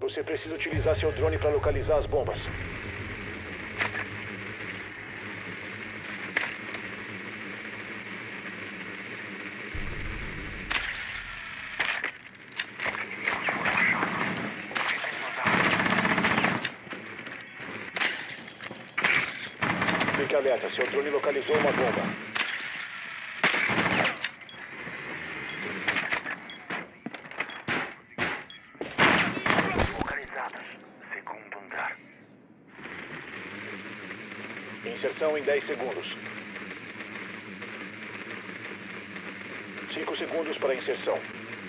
Você precisa utilizar seu drone para localizar as bombas. Fique alerta, seu drone localizou uma bomba. Inserção em 10 segundos. 5 segundos para a inserção.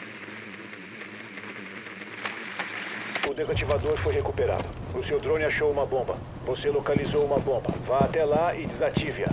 O desativador foi recuperado. O seu drone achou uma bomba. Você localizou uma bomba. Vá até lá e desative-a.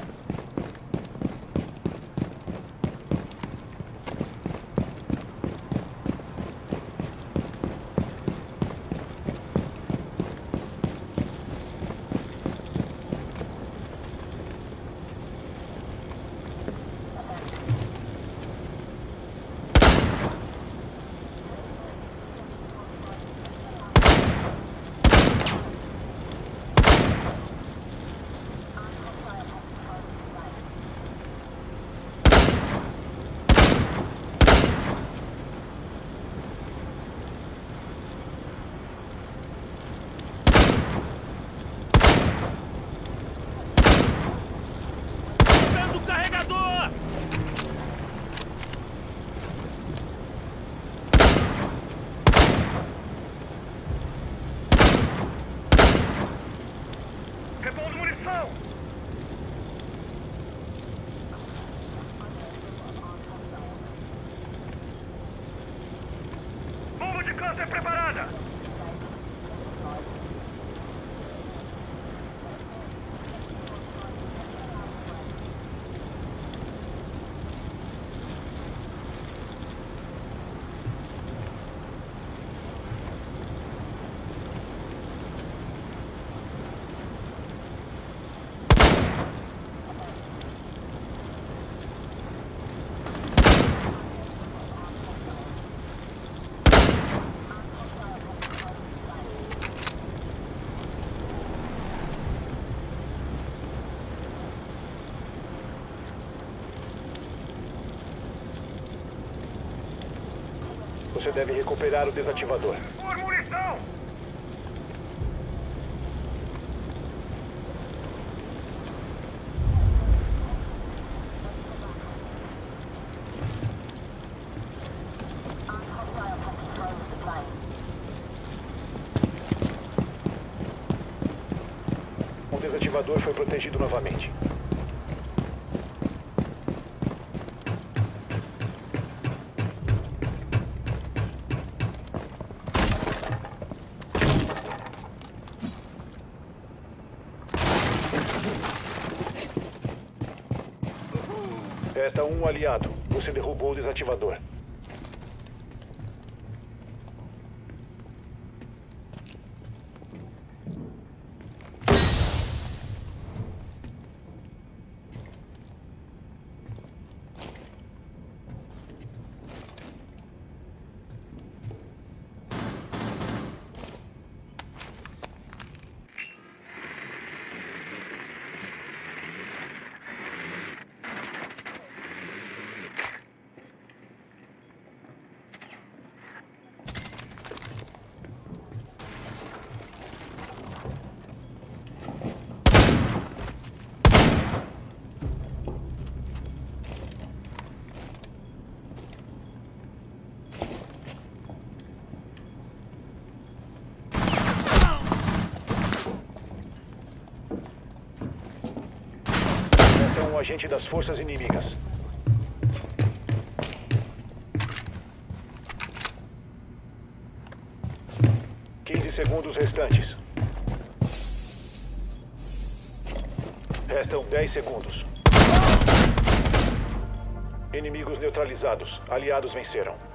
Bomba de câncer preparada! Você deve recuperar o desativador. Por munição! O desativador foi protegido novamente. Resta um aliado. Você derrubou o desativador. Um agente das forças inimigas. Segundos restantes. Restam 10 segundos. Inimigos neutralizados. Aliados venceram.